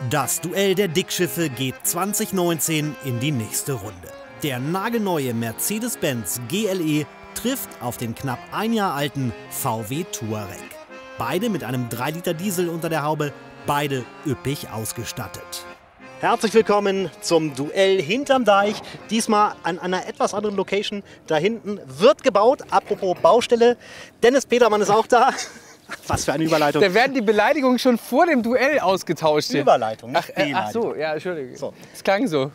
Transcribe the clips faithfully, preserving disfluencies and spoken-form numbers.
Das Duell der Dickschiffe geht zwanzig neunzehn in die nächste Runde. Der nagelneue Mercedes-Benz G L E trifft auf den knapp ein Jahr alten V W Touareg. Beide mit einem drei Liter Diesel unter der Haube, beide üppig ausgestattet. Herzlich willkommen zum Duell hinterm Deich. Diesmal an einer etwas anderen Location. Da hinten wird gebaut. Apropos Baustelle. Dennis Petermann ist auch da. Was für eine Überleitung. Da werden die Beleidigungen schon vor dem Duell ausgetauscht. Hier. Überleitung, nicht ach, äh, Beleidigung. Ach so, ja, Entschuldigung. So. Es klang so.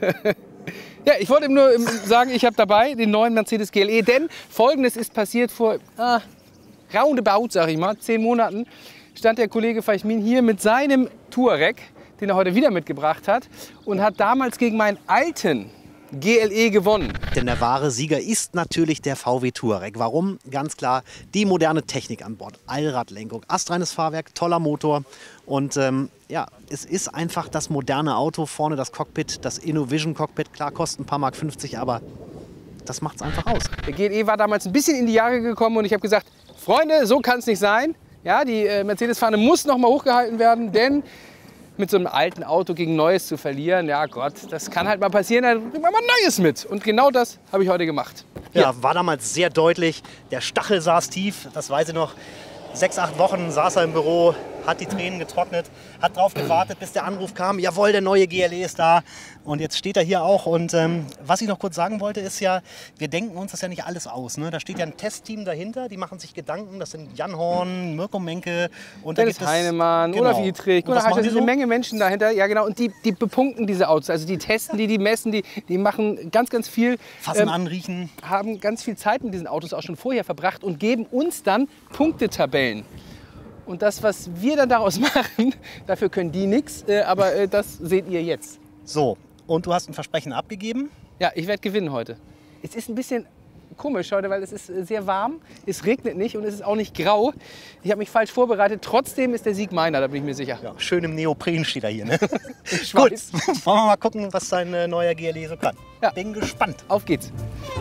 Ja, ich wollte ihm nur sagen, ich habe dabei den neuen Mercedes G L E, denn Folgendes ist passiert vor ah, roundabout, sag ich mal, zehn Monaten, stand der Kollege Feichmin hier mit seinem Touareg, den er heute wieder mitgebracht hat, und hat damals gegen meinen alten G L E gewonnen. Denn der wahre Sieger ist natürlich der V W Touareg. Warum? Ganz klar, die moderne Technik an Bord. Allradlenkung, astreines Fahrwerk, toller Motor. Und ähm, ja, es ist einfach das moderne Auto. Vorne das Cockpit, das InnoVision Cockpit. Klar, kostet ein paar Mark fünfzig, aber das macht es einfach aus. Der G L E war damals ein bisschen in die Jahre gekommen und ich habe gesagt, Freunde, so kann es nicht sein. Ja, die äh, Mercedes-Fahne muss noch mal hochgehalten werden, denn mit so einem alten Auto gegen Neues zu verlieren, ja Gott, das kann halt mal passieren, dann bringen wir mal Neues mit. Und genau das habe ich heute gemacht. Ja, ja, war damals sehr deutlich. Der Stachel saß tief, das weiß ich noch. Sechs, acht Wochen saß er im Büro, hat die Tränen getrocknet, hat darauf gewartet, bis der Anruf kam, jawohl, der neue G L E ist da. Und jetzt steht er hier auch. Und ähm, was ich noch kurz sagen wollte, ist ja, wir denken uns das ja nicht alles aus. Ne? Da steht ja ein Testteam dahinter, die machen sich Gedanken. Das sind Jan Horn, Mirko Menke. Und Dennis da gibt Heinemann, genau. Olaf Dietrich. Und was da machen ist die eine so? Menge Menschen dahinter. Ja, genau. Und die, die bepunkten diese Autos. Also die testen die, die messen die, die machen ganz, ganz viel. Fassen ähm, an, riechen. Haben ganz viel Zeit mit diesen Autos auch schon vorher verbracht und geben uns dann Punktetabellen. Und das, was wir dann daraus machen, dafür können die nichts, äh, aber äh, das seht ihr jetzt. So, und du hast ein Versprechen abgegeben? Ja, ich werde gewinnen heute. Es ist ein bisschen komisch heute, weil es ist sehr warm, es regnet nicht und es ist auch nicht grau. Ich habe mich falsch vorbereitet, trotzdem ist der Sieg meiner, da bin ich mir sicher. Ja, schön im Neopren steht er hier. Ne? Gut, Schweiß. wollen wir mal gucken, was dein äh, neuer G L E so kann. Ja. Bin gespannt. Auf geht's.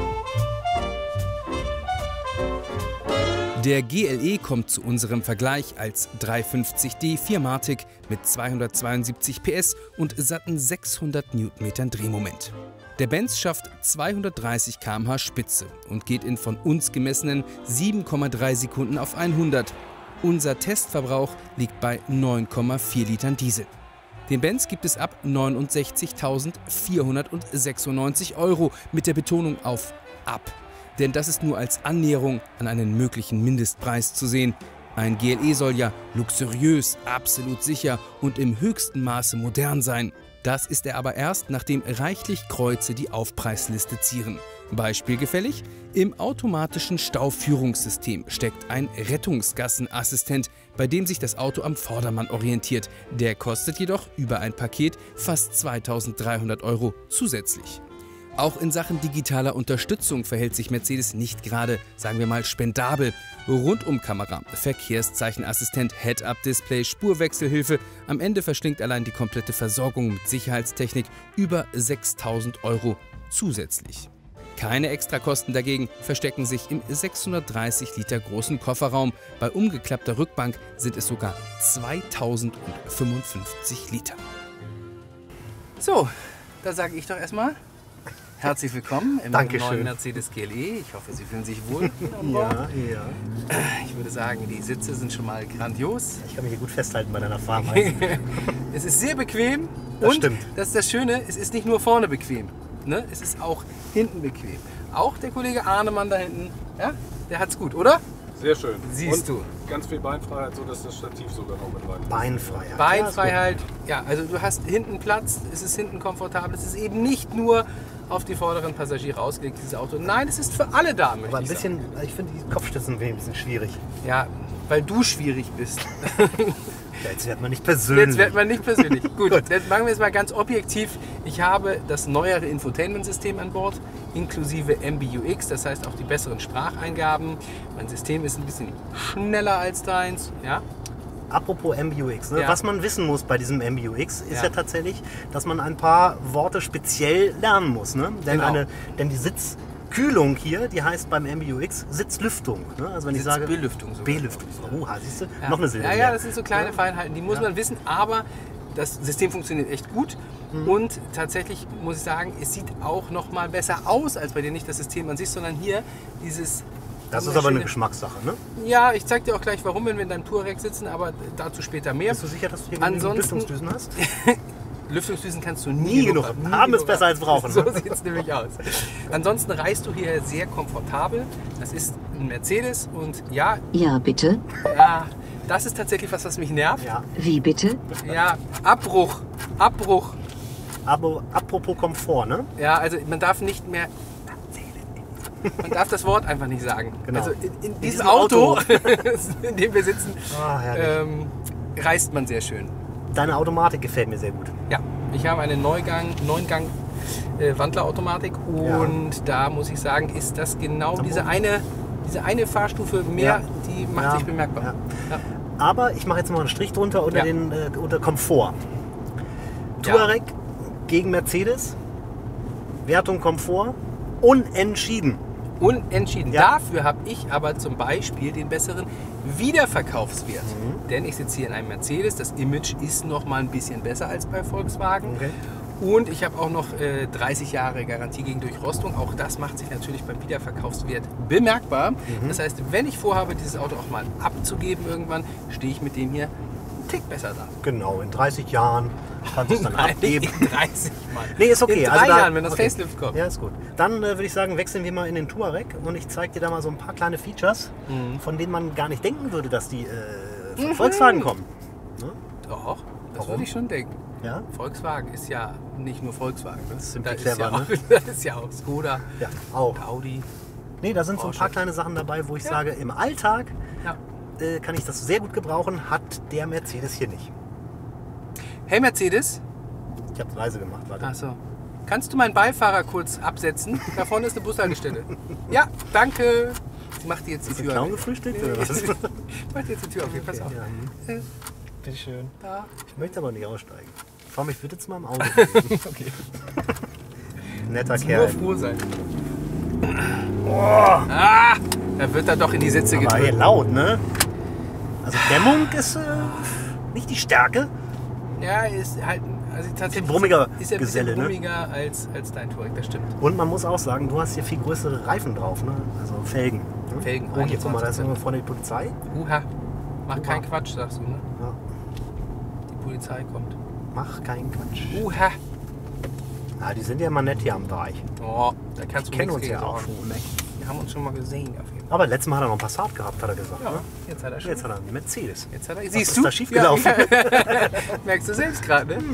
Der G L E kommt zu unserem Vergleich als dreihundertfünfzig D Viermatic mit zweihundertzweiundsiebzig P S und satten sechshundert Newtonmetern Drehmoment. Der Benz schafft zweihundertdreißig Kilometer pro Stunde Spitze und geht in von uns gemessenen sieben Komma drei Sekunden auf hundert. Unser Testverbrauch liegt bei neun Komma vier Litern Diesel. Den Benz gibt es ab neunundsechzigtausendvierhundertsechsundneunzig Euro mit der Betonung auf ab. Denn das ist nur als Annäherung an einen möglichen Mindestpreis zu sehen. Ein G L E soll ja luxuriös, absolut sicher und im höchsten Maße modern sein. Das ist er aber erst, nachdem reichlich Kreuze die Aufpreisliste zieren. Beispielgefällig: Im automatischen Stauführungssystem steckt ein Rettungsgassenassistent, bei dem sich das Auto am Vordermann orientiert. Der kostet jedoch über ein Paket fast zweitausenddreihundert Euro zusätzlich. Auch in Sachen digitaler Unterstützung verhält sich Mercedes nicht gerade, sagen wir mal, spendabel. Rundumkamera, Verkehrszeichenassistent, Head-Up-Display, Spurwechselhilfe. Am Ende verschlingt allein die komplette Versorgung mit Sicherheitstechnik über sechstausend Euro zusätzlich. Keine Extrakosten dagegen verstecken sich im sechshundertdreißig Liter großen Kofferraum. Bei umgeklappter Rückbank sind es sogar zweitausendfünfundfünfzig Liter. So, da sage ich doch erstmal herzlich willkommen im Dankeschön. neuen Mercedes G L E. Ich hoffe, Sie fühlen sich wohl. Ja, ja. Ich würde sagen, die Sitze sind schon mal grandios. Ich kann mich hier gut festhalten bei deiner Fahrweise. Es ist sehr bequem Das und stimmt. das ist das Schöne, es ist nicht nur vorne bequem, ne? Es ist auch hinten bequem. Auch der Kollege Arnemann da hinten, ja, der hat's gut, oder? Sehr schön. Siehst und du. Ganz viel Beinfreiheit, so dass das Stativ sogar noch mit rein ist. Beinfreiheit. Beinfreiheit, ja, also du hast hinten Platz, es ist hinten komfortabel, es ist eben nicht nur auf die vorderen Passagiere ausgelegt, dieses Auto. Nein, es ist für alle da, möchte Aber ein ich bisschen, ich finde die Kopfstützen ein bisschen schwierig. sagen. Ja, weil du schwierig bist. Ja, jetzt wird man nicht persönlich. Jetzt wird man nicht persönlich. Gut, dann machen wir es mal ganz objektiv. Ich habe das neuere Infotainment-System an Bord, inklusive M B U X, das heißt auch die besseren Spracheingaben. Mein System ist ein bisschen schneller als deins. Ja? Apropos M B U X, ne? Ja. Was man wissen muss bei diesem M B U X ist ja. Ja. ja tatsächlich, dass man ein paar Worte speziell lernen muss. Ne? Denn, Genau. eine, denn die Sitzkühlung hier, die heißt beim M B U X Sitzlüftung. Ne? Also wenn ich sage Belüftung sogar. Belüftung. Oha, siehst du? Ja. Noch eine Silbe. Ja, ja, mehr. das sind so kleine Ja. Feinheiten, die muss Ja. man wissen, aber das System funktioniert echt gut. Mhm. Und tatsächlich muss ich sagen, es sieht auch noch mal besser aus als bei dir. Nicht das System an sich, sondern hier dieses... Das ist aber eine Geschmackssache, ne? Ja, ich zeig dir auch gleich, warum, wenn wir in deinem Touareg sitzen, aber dazu später mehr. Bist du sicher, dass du hier Ansonsten, Lüftungsdüsen hast? Lüftungsdüsen kannst du nie, nie genug haben. Nie haben ist besser als brauchen. So sieht es nämlich aus. Ansonsten reist du hier sehr komfortabel. Das ist ein Mercedes und ja... Ja, bitte? Ja, das ist tatsächlich was, was mich nervt. Ja. Wie bitte? Ja, Abbruch. Abbruch. Aber apropos Komfort, ne? Ja, also man darf nicht mehr... Man darf das Wort einfach nicht sagen. Genau. Also in, in, in diesem, diesem Auto, Auto. in dem wir sitzen, Ah, ähm, reist man sehr schön. Deine Automatik gefällt mir sehr gut. Ja, ich habe eine Neugang, Neungang äh, Wandlerautomatik und ja. da muss ich sagen, ist das genau diese eine, diese eine Fahrstufe mehr, Ja. die macht Ja. sich bemerkbar. Ja. Ja. Aber ich mache jetzt mal einen Strich drunter unter, Ja. den, äh, unter Komfort. Ja. Touareg gegen Mercedes. Wertung Komfort. Unentschieden. Unentschieden. Ja. Dafür habe ich aber zum Beispiel den besseren Wiederverkaufswert. Mhm. Denn ich sitze hier in einem Mercedes, das Image ist noch mal ein bisschen besser als bei Volkswagen. Okay. Und ich habe auch noch äh, dreißig Jahre Garantie gegen Durchrostung. Auch das macht sich natürlich beim Wiederverkaufswert bemerkbar. Mhm. Das heißt, wenn ich vorhabe, dieses Auto auch mal abzugeben irgendwann, stehe ich mit dem hier einen Tick besser da. Genau, in dreißig Jahren kannst du es dann Nein, abgeben. in dreißig Mal. Nee, ist okay. In drei Also da- Jahren, wenn das okay. Facelift kommt. Ja, ist gut. Dann äh, würde ich sagen, wechseln wir mal in den Touareg und ich zeige dir da mal so ein paar kleine Features, Mhm. von denen man gar nicht denken würde, dass die äh, von Volkswagen kommen. Ne? Doch, das Warum? würde ich schon denken. Ja? Volkswagen ist ja nicht nur Volkswagen. Ne? Das ist Da ziemlich ist, clever, ja auch, ne? da ist ja auch Skoda, Ja, auch. Audi. Nee, da sind so ein Porsche. paar kleine Sachen dabei, wo ich Ja. sage, im Alltag Ja. äh, kann ich das sehr gut gebrauchen, hat der Mercedes hier nicht. Hey Mercedes, Ich habe es leise gemacht, warte. achso. Kannst du meinen Beifahrer kurz absetzen? Da vorne ist eine Bushaltestelle. Ja, danke. Sie macht jetzt die Ist ein Tür Clown auf. gefrühstückt Nee, oder was? macht jetzt die Tür auf. Okay, pass auf. Ja, hm. Bitte schön. Da. Ich möchte aber nicht aussteigen. Fahr mich bitte zu meinem Auto. Okay. Netter Nur Kerl. froh sein. Ah, da wird er doch in die Sitze Aber hier gedrückt. laut, ne? Also Dämmung ist äh, nicht die Stärke. Ja, ist halt also tatsächlich brummiger ist er ein Geselle, bisschen ne? brummiger als, als dein Touareg, das stimmt. Und man muss auch sagen, du hast hier viel größere Reifen drauf, ne? Also Felgen. Ne? Felgen, Oh, hier guck mal, da ist einundzwanzig. immer vorne die Polizei. Uha, mach Uha. keinen Quatsch, sagst du, ne? Ja. Die Polizei kommt. Mach keinen Quatsch. Uha. Ah, die sind ja immer nett hier am Deich. Oh, da kannst Die du kennen nichts uns ja gegen auch sagen. schon, ne? Wir haben uns schon mal gesehen auf jeden Fall. Aber letztes Mal hat er noch einen Passat gehabt, hat er gesagt. Ja, Ne? jetzt hat er schon. Jetzt hat er einen Mercedes. Jetzt hat er, Was siehst ist du? da schiefgelaufen? Ja, ja. Merkst du selbst gerade, ne?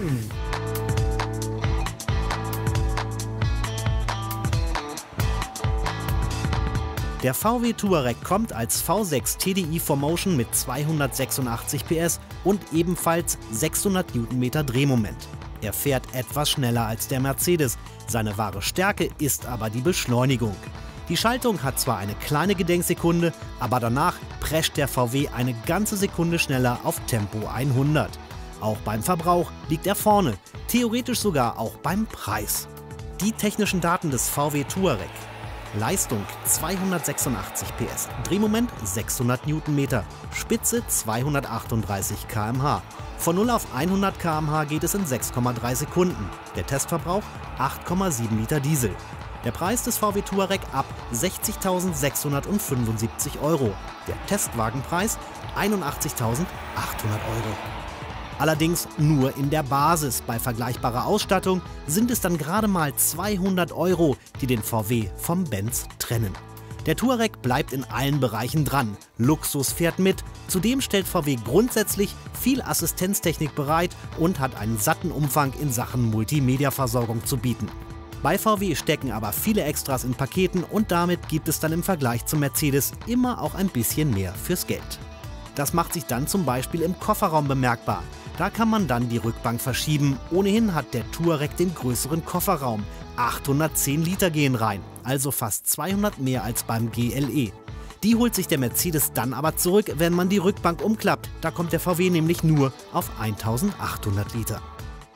Der V W Touareg kommt als V sechs T D I vier Motion mit zweihundertsechsundachtzig P S und ebenfalls sechshundert Newtonmeter Drehmoment. Er fährt etwas schneller als der Mercedes. Seine wahre Stärke ist aber die Beschleunigung. Die Schaltung hat zwar eine kleine Gedenksekunde, aber danach prescht der V W eine ganze Sekunde schneller auf Tempo hundert. Auch beim Verbrauch liegt er vorne, theoretisch sogar auch beim Preis. Die technischen Daten des V W Touareg. Leistung zweihundertsechsundachtzig P S, Drehmoment sechshundert Newtonmeter, Spitze zweihundertachtunddreißig Kilometer pro Stunde. Von null auf hundert Kilometer pro Stunde geht es in sechs Komma drei Sekunden. Der Testverbrauch acht Komma sieben Liter Diesel. Der Preis des V W Touareg ab sechzigtausendsechshundertfünfundsiebzig Euro. Der Testwagenpreis einundachtzigtausendachthundert Euro. Allerdings nur in der Basis. Bei vergleichbarer Ausstattung sind es dann gerade mal zweihundert Euro, die den V W vom Benz trennen. Der Touareg bleibt in allen Bereichen dran. Luxus fährt mit. Zudem stellt V W grundsätzlich viel Assistenztechnik bereit und hat einen satten Umfang in Sachen Multimedia-Versorgung zu bieten. Bei V W stecken aber viele Extras in Paketen und damit gibt es dann im Vergleich zum Mercedes immer auch ein bisschen mehr fürs Geld. Das macht sich dann zum Beispiel im Kofferraum bemerkbar. Da kann man dann die Rückbank verschieben. Ohnehin hat der Touareg den größeren Kofferraum. achthundertzehn Liter gehen rein, also fast zweihundert mehr als beim G L E. Die holt sich der Mercedes dann aber zurück, wenn man die Rückbank umklappt. Da kommt der V W nämlich nur auf eintausendachthundert Liter.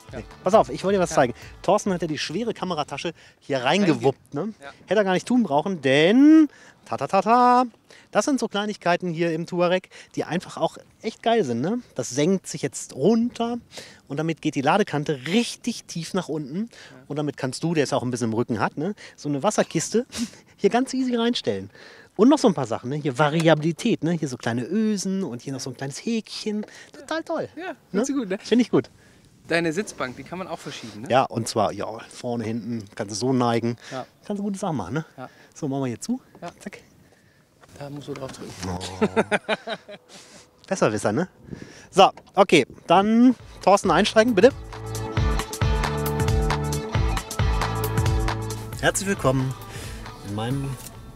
Nee. Pass auf, ich wollte dir was zeigen. Thorsten hat ja die schwere Kameratasche hier reingewuppt. Ne? Ja. Hätte er gar nicht tun brauchen, denn ta ta ta ta. Das sind so Kleinigkeiten hier im Touareg, die einfach auch echt geil sind. Ne? Das senkt sich jetzt runter und damit geht die Ladekante richtig tief nach unten. Und damit kannst du, der es auch ein bisschen im Rücken hat, ne? so eine Wasserkiste hier ganz easy reinstellen. Und noch so ein paar Sachen, ne? Hier Variabilität, ne? Hier so kleine Ösen und hier noch so ein kleines Häkchen. Total toll. Ja, ne? findest du gut, ne? Finde ich gut. Deine Sitzbank, die kann man auch verschieben, ne? Ja, und zwar ja, vorne, hinten, kannst du so neigen. Ja. Kannst du gute Sachen machen, ne? Ja. So, machen wir hier zu. Ja. Zack. Da musst du drauf drücken. Oh. Besserwisser, ne? So, okay, dann Thorsten einsteigen, bitte. Herzlich willkommen in meinem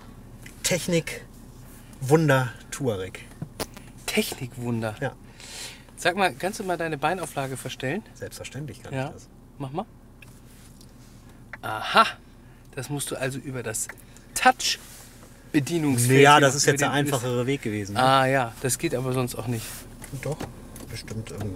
Technik-Wunder-Touareg. Technikwunder. Ja, Sag mal, kannst du mal deine Beinauflage verstellen? selbstverständlich kann Ja. ich das. Mach mal. Aha. Das musst du also über das Touch-Bedienungsfeld. Ja, das ist über jetzt der den- einfachere Weg gewesen. Ne? Ah ja, das geht aber sonst auch nicht. Doch, bestimmt irgendwie.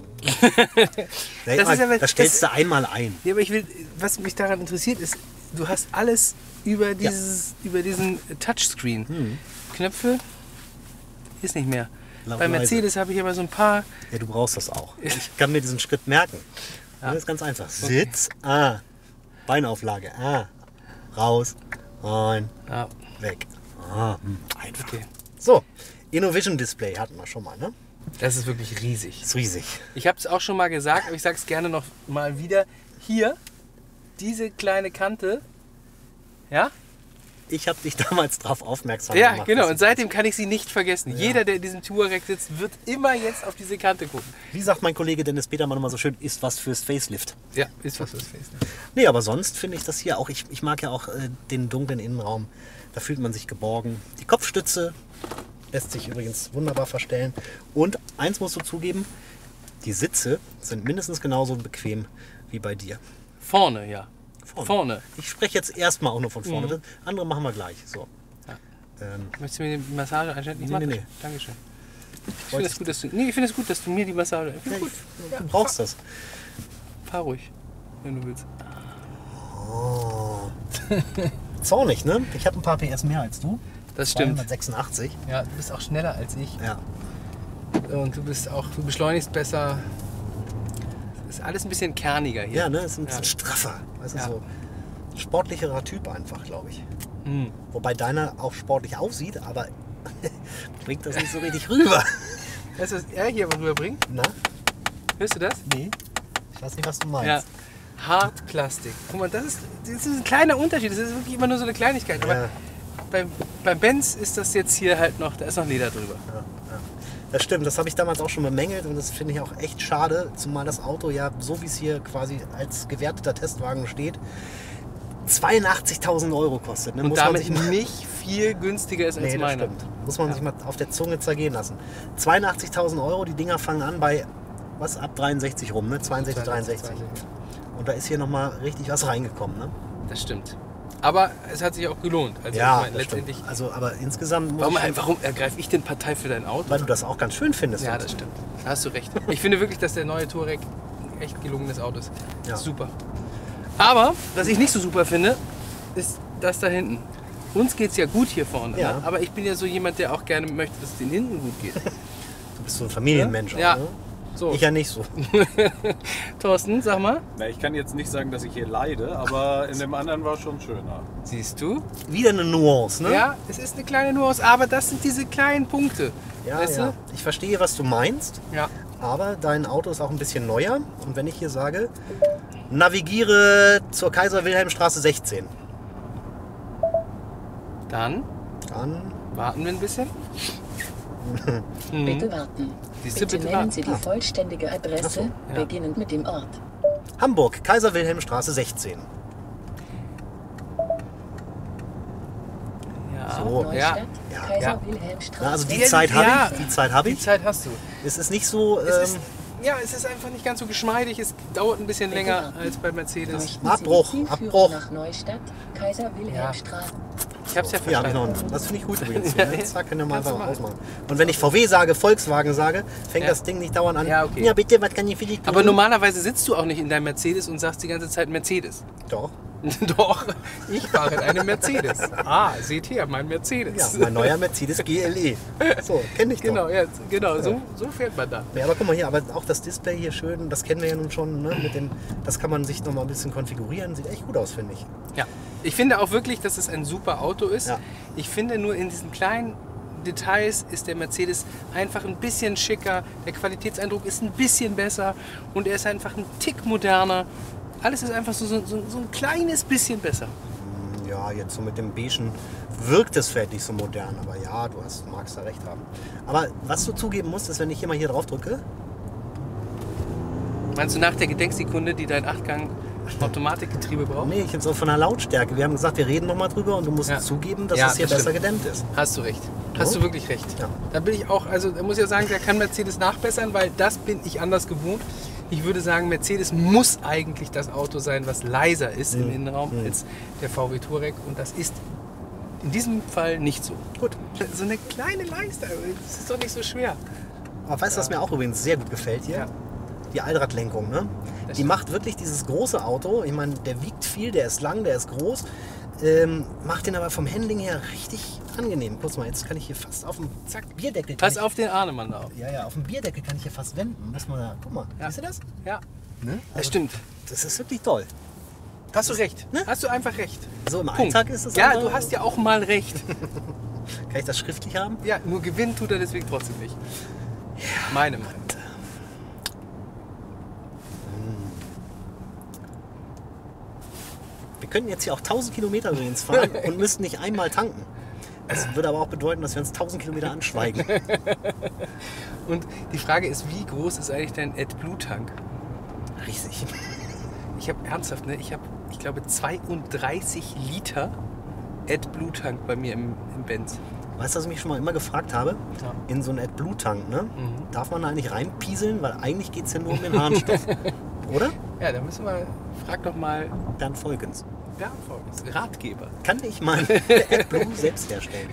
Das das, ist aber- das stellst das- du einmal ein. Ja, aber ich will, was mich daran interessiert, ist, du hast alles über, dieses, über diesen Touchscreen. Hm. Knöpfe ist nicht mehr. Laut Bei leise. Mercedes habe ich aber so ein paar. Ja, du brauchst das auch. Ich kann mir diesen Schritt merken. Ja. Das ist ganz einfach. Sitz, ah. Beinauflage, ah. Raus, rein, Ja, weg. Ah, hm, einfach. okay. So, Innovision Display hatten wir schon mal, ne? Das ist wirklich riesig. Ist riesig. Ich habe es auch schon mal gesagt, aber ich sage es gerne noch mal wieder. Hier, diese kleine Kante. Ja? Ich habe dich damals darauf aufmerksam Ja, gemacht. genau. dass Und ich- seitdem kann ich sie nicht vergessen. Jeder, der in diesem Touareg sitzt, wird immer jetzt auf diese Kante gucken. Wie sagt mein Kollege Dennis Petermann immer so schön, ist was fürs Facelift. Ja, ist was fürs Face. Nee, aber sonst finde ich das hier auch, ich, ich mag ja auch äh, den dunklen Innenraum. Da fühlt man sich geborgen. Die Kopfstütze lässt sich übrigens wunderbar verstellen. Und eins musst du zugeben, die Sitze sind mindestens genauso bequem wie bei dir. Vorne, ja. Vorne. Vorne. Ich spreche jetzt erstmal auch nur von vorne. Mhm. Das andere machen wir gleich. So. Ja. Ähm, Möchtest du mir die Massage einstellen? Ich Nee, mach nee, das. nee. Dankeschön. Ich finde wollte- es gut, dass du, nee, ich finde es gut, dass du mir die Massage. Ich finde ja, gut. ich, du brauchst das. Fahr ruhig, wenn du willst. Oh. Zornig, ne? Ich habe ein paar P S mehr als du. Das stimmt. zweihundertsechsundachtzig. Ja, du bist auch schneller als ich. Ja. Und du bist auch, du beschleunigst besser. Ist alles ein bisschen kerniger hier. Ja, ne? Ist ein bisschen Ja. straffer. Weißt du, Ja. so sportlicherer Typ einfach, glaube ich. Hm. Wobei deiner auch sportlich aussieht, aber bringt das nicht so richtig rüber. Weißt du, was er hier rüberbringt? Na? Hörst du das? Nee. Ich weiß nicht, was du meinst. Ja. Hartplastik. Guck mal, das ist, das ist ein kleiner Unterschied. Das ist wirklich immer nur so eine Kleinigkeit. Aber Ja. beim, beim Benz ist das jetzt hier halt noch, da ist noch Leder drüber. Ja, ja. Das stimmt, das habe ich damals auch schon bemängelt und das finde ich auch echt schade, zumal das Auto ja, so wie es hier quasi als gewerteter Testwagen steht, zweiundachtzigtausend Euro kostet. Ne? Und Muss man damit sich mal- nicht viel günstiger ist als Nee, das meiner. stimmt. Muss man Ja. sich mal auf der Zunge zergehen lassen. zweiundachtzigtausend Euro, die Dinger fangen an bei, was, ab dreiundsechzig rum, ne? zweiundsechzig, dreiundsechzig. Und da ist hier nochmal richtig was reingekommen, ne? Das stimmt. Aber es hat sich auch gelohnt. Also Ja, ich meine, das letztendlich. stimmt. Also, aber insgesamt muss Warum, ich schon- warum ergreife ich denn Partei für dein Auto? weil du das auch ganz schön findest. Ja, und- das stimmt. Da hast du recht. Ich finde wirklich, dass der neue Touareg ein echt gelungenes Auto ist. Ja. Super. Aber, was ich nicht so super finde, ist das da hinten. Uns geht es ja gut hier vorne. Ja. Ne? Aber ich bin ja so jemand, der auch gerne möchte, dass es den hinten gut geht. Du bist so ein Familienmensch. Ja. Auch, ne? So, Ich ja nicht so. Thorsten, sag mal. Na, ich kann jetzt nicht sagen, dass ich hier leide, aber in dem anderen war es schon schöner. Siehst du? Wieder eine Nuance, ne? Ja, es ist eine kleine Nuance, aber das sind diese kleinen Punkte. Ja, weißt ja. Ich verstehe, was du meinst, du? Ja. aber dein Auto ist auch ein bisschen neuer. Und wenn ich hier sage, navigiere zur Kaiser-Wilhelm-Straße sechzehn, Dann dann warten wir ein bisschen. Bitte warten. Siehst du, Bitte bitte nennen warten. Sie die vollständige Adresse, Ach so, ja. beginnend mit dem Ort. Hamburg, Kaiser-Wilhelm-Straße sechzehn. Ja. So. Oh, Ja. Ja. Kaiser-Wilhelm-Straße. Na, also die Ja, Zeit habe ja. ich. Die Zeit habe Die ich. Zeit hast du. Es ist nicht so, Es ähm, ist, ja, es ist einfach nicht ganz so geschmeidig. Es dauert ein bisschen länger als bei Mercedes. Abbruch, Zielführung Abbruch. nach Neustadt, Kaiser Wilhelmstraße. Ich hab's ja Ja, hab ich verstanden. noch. Das finde ich gut übrigens. Hier, ne? Zack, können wir mal Kannst du einfach mal. ausmachen. Und wenn ich V W sage, Volkswagen sage, fängt Ja. das Ding nicht dauernd an. Ja, okay. Ja, bitte, was kann ich für dich tun? Aber normalerweise sitzt du auch nicht in deinem Mercedes und sagst die ganze Zeit Mercedes. Doch. Doch, ich fahre in einem Mercedes. Ah, seht her, mein Mercedes. Ja, mein neuer Mercedes G L E. So, kenne ich doch. Genau, ja, genau, so, so fährt man da. Ja, aber guck mal hier, aber auch das Display hier schön, das kennen wir ja nun schon, ne? Mit dem, das kann man sich noch mal ein bisschen konfigurieren, sieht echt gut aus, finde ich. Ja, ich finde auch wirklich, dass es ein super Auto ist. Ja. Ich finde nur in diesen kleinen Details ist der Mercedes einfach ein bisschen schicker, der Qualitätseindruck ist ein bisschen besser und er ist einfach ein Tick moderner. Alles ist einfach so, so, so, so ein kleines bisschen besser. Ja, jetzt so mit dem Beigen wirkt es vielleicht nicht so modern, aber ja, du hast, magst da recht haben. Aber was du zugeben musst, ist, wenn ich hier mal hier drauf drücke, Meinst du nach der Gedenksekunde, die dein Achtgang Automatikgetriebe braucht? nee, ich jetzt auch von der Lautstärke. Wir haben gesagt, wir reden noch mal drüber und du musst Ja. zugeben, dass Ja, es hier das besser stimmt. gedämmt ist. Hast du recht. Hast Ja. du wirklich recht. Ja. Da bin ich auch, also da muss ich ja sagen, da kann Mercedes nachbessern, weil das bin ich anders gewohnt. Ich würde sagen, Mercedes muss eigentlich das Auto sein, was leiser ist im Innenraum als der V W Touareg und das ist in diesem Fall nicht so. Gut. So eine kleine Leiste, das ist doch nicht so schwer. Aber weißt du, was mir auch übrigens sehr gut gefällt hier? Ja. Die Allradlenkung, ne? Die stimmt. macht wirklich dieses große Auto, ich meine, der wiegt viel, der ist lang, der ist groß, ähm, macht den aber vom Handling her richtig angenehm. Kurz mal, jetzt kann ich hier fast auf dem Zack, Bierdeckel. kann Pass ich, auf den Arnemann da auf. Ja, ja, auf dem Bierdeckel kann ich hier fast wenden. Muss man da, guck mal, Ja. siehst du das? Ja, Ne? das stimmt. Das ist wirklich toll. Hast du recht. Ne? Hast du einfach recht. So im Punkt. Alltag ist es Ja, einfach- du hast ja auch mal recht. Kann ich das schriftlich haben? Ja, nur gewinnen tut er deswegen trotzdem nicht. Meine Meinung. Wir könnten jetzt hier auch tausend Kilometer übrigens fahren und müssten nicht einmal tanken. Das würde aber auch bedeuten, dass wir uns tausend Kilometer anschweigen. Und die Frage ist, wie groß ist eigentlich dein AdBlue-Tank? Riesig. Ich habe ernsthaft, ne? Ich habe, ich glaube, zweiunddreißig Liter AdBlue-Tank bei mir im, im Benz. Weißt du, was ich mich schon mal immer gefragt habe? Ja. In so einen AdBlue-Tank, ne? Darf man da eigentlich reinpieseln? Weil eigentlich geht es ja nur um den Harnstoff. Oder? Ja, da müssen wir, frag doch mal Bernd Volkens. Bernd Volkens, Ratgeber. Kann ich mein AdBlue selbst herstellen?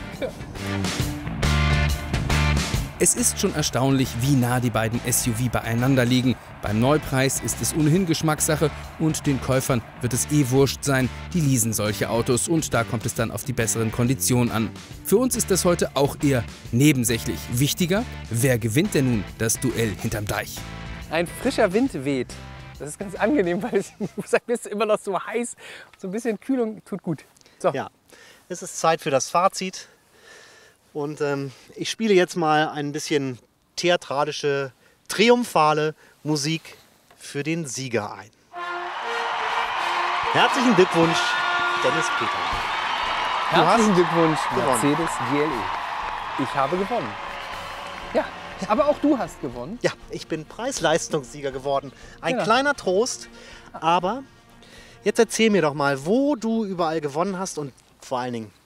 Es ist schon erstaunlich, wie nah die beiden S U V beieinander liegen. Beim Neupreis ist es ohnehin Geschmackssache und den Käufern wird es eh wurscht sein. Die leasen solche Autos und da kommt es dann auf die besseren Konditionen an. Für uns ist das heute auch eher nebensächlich. Wichtiger, wer gewinnt denn nun das Duell hinterm Deich? Ein frischer Wind weht. Das ist ganz angenehm, weil es ist immer noch so heiß. So ein bisschen Kühlung tut gut. So, Ja, es ist Zeit für das Fazit. Und ähm, ich spiele jetzt mal ein bisschen theatralische, triumphale Musik für den Sieger ein. Herzlichen Glückwunsch, Dennis Peter. herzlichen Glückwunsch, gewonnen. Mercedes G L E. Ich habe gewonnen. Ja, aber auch du hast gewonnen. Ja, ich bin Preis-Leistungssieger geworden. Ein Ja. kleiner Trost, aber jetzt erzähl mir doch mal, wo du überall gewonnen hast und vor allen Dingen,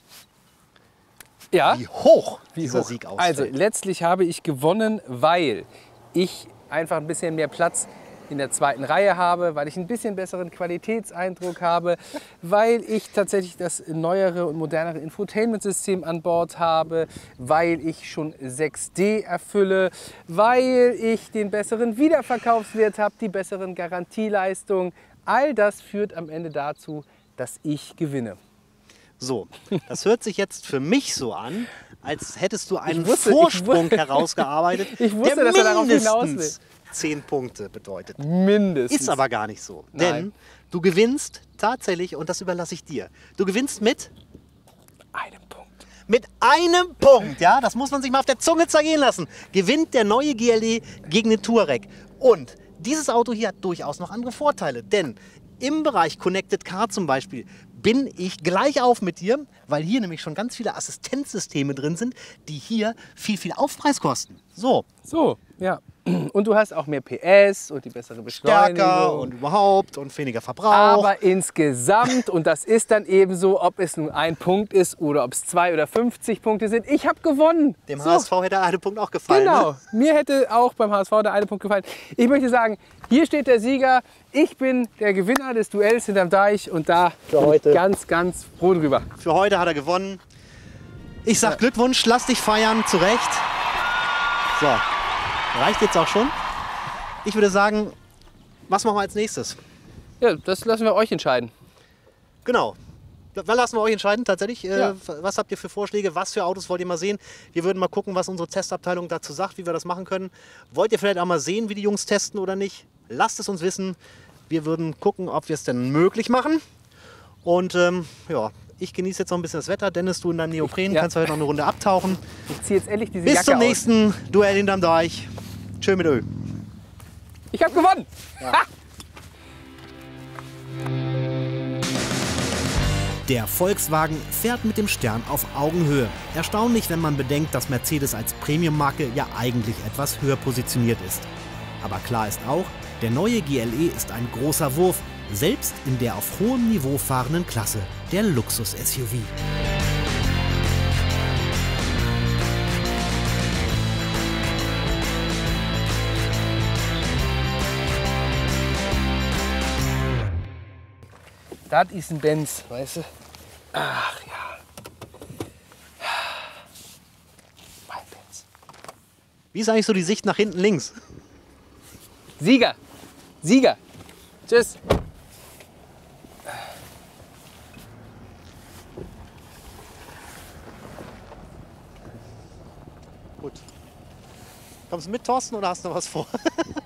Ja. wie hoch Wie dieser hoch? Sieg ausfällt. Also letztlich habe ich gewonnen, weil ich einfach ein bisschen mehr Platz in der zweiten Reihe habe, weil ich ein bisschen besseren Qualitätseindruck habe, weil ich tatsächlich das neuere und modernere Infotainment-System an Bord habe, weil ich schon sechs D erfülle, weil ich den besseren Wiederverkaufswert habe, die besseren Garantieleistungen. All das führt am Ende dazu, dass ich gewinne. So, das hört sich jetzt für mich so an, als hättest du einen Ich wusste- ich Vorsprung wu- herausgearbeitet, Ich wusste, der dass er darauf hinaus mindestens zehn Punkte bedeutet. Mindestens. Ist aber gar nicht so, Nein. denn du gewinnst tatsächlich, und das überlasse ich dir, du gewinnst mit, Einen Punkt. mit einem Punkt, ja, das muss man sich mal auf der Zunge zergehen lassen, gewinnt der neue G L E gegen den Touareg. Und dieses Auto hier hat durchaus noch andere Vorteile, denn im Bereich Connected Car zum Beispiel bin ich gleich auf mit dir, weil hier nämlich schon ganz viele Assistenzsysteme drin sind, die hier viel, viel Aufpreis kosten. So, So, ja. Und du hast auch mehr P S und die bessere Beschleunigung. Stärker und überhaupt und weniger Verbrauch. Aber insgesamt, und das ist dann eben so, ob es nun ein Punkt ist oder ob es zwei oder fünfzig Punkte sind, ich habe gewonnen. Dem So. H S V hätte der eine Punkt auch gefallen. Genau, Ne? mir hätte auch beim H S V der eine Punkt gefallen. Ich möchte sagen, hier steht der Sieger. Ich bin der Gewinner des Duells hinterm Deich und da Für bin heute. ich ganz, ganz froh drüber. Für heute hat er gewonnen. Ich sag Glückwunsch, lass dich feiern, zu Recht. So, reicht jetzt auch schon. Ich würde sagen, was machen wir als nächstes? Ja, das lassen wir euch entscheiden. Genau. Dann lassen wir euch entscheiden, tatsächlich. Äh, Ja. Was habt ihr für Vorschläge? Was für Autos wollt ihr mal sehen? Wir würden mal gucken, was unsere Testabteilung dazu sagt, wie wir das machen können. Wollt ihr vielleicht auch mal sehen, wie die Jungs testen oder nicht? Lasst es uns wissen. Wir würden gucken, ob wir es denn möglich machen. Und ähm, ja, ich genieße jetzt noch ein bisschen das Wetter. Dennis, du in deinem Neopren, Ja. kannst heute noch eine Runde abtauchen. Ich ziehe jetzt endlich diese Bis Jacke zum aus. nächsten Duell hinterm Deich. Tschö mit Ö. Ich habe gewonnen. Ha! Der Volkswagen fährt mit dem Stern auf Augenhöhe. Erstaunlich, wenn man bedenkt, dass Mercedes als Premium-Marke ja eigentlich etwas höher positioniert ist. Aber klar ist auch, der neue G L E ist ein großer Wurf, selbst in der auf hohem Niveau fahrenden Klasse, der Luxus-S U V. Das ist ein Benz, weißt du? Ach ja. Mein Benz. Wie ist eigentlich so die Sicht nach hinten links? Sieger. Sieger. Tschüss. Gut. Kommst du mit, Thorsten, oder hast du noch was vor?